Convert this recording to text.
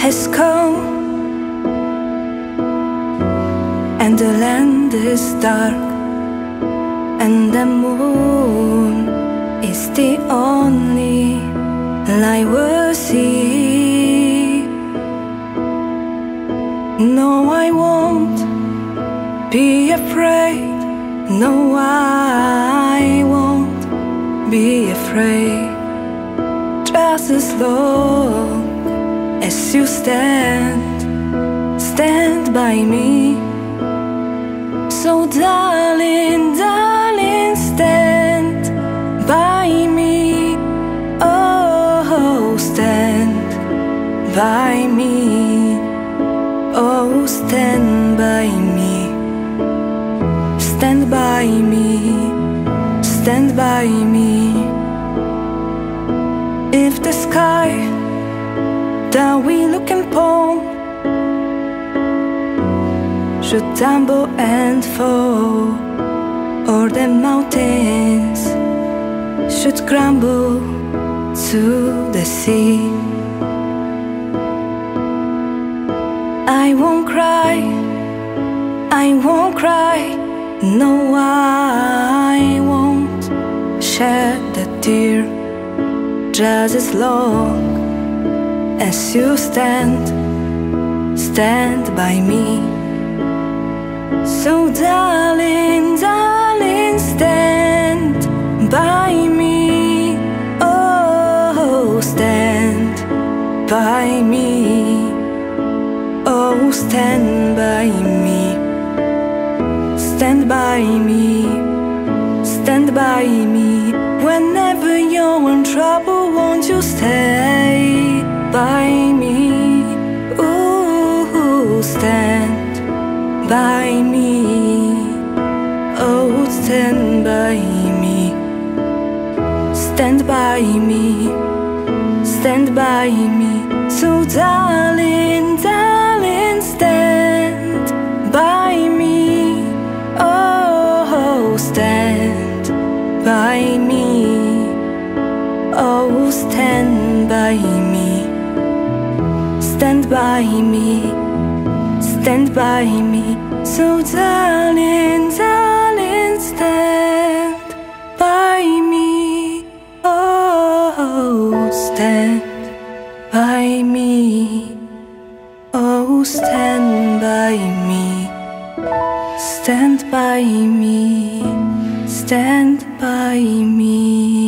has come, and the land is dark, and the moon is the only light we'll see. No, I won't be afraid. No, I won't be afraid. Just as long as you stand by me. So darling, darling, stand by me. Oh, stand by me. Oh, stand by me. Stand by me. Stand by me. If the sky that we look upon should tumble and fall, or the mountains should crumble to the sea, I won't cry, I won't cry. No, I won't shed a tear. Just as long as you stand by me. So darling, darling, stand by me. Oh, stand by me. Oh, stand by me. Stand by me. Stand by me. Whenever you're in trouble, won't you stay by me? Ooh, stand by me. Oh, stand by me. Stand by me. Stand by me. So darling, darling, stand by me. Oh, stand by me. Oh, stand by me. Stand by me. Stand by me. So darling, darling, stand by me. Oh, stand by me. Oh, stand by me. Stand by me. Stand by me.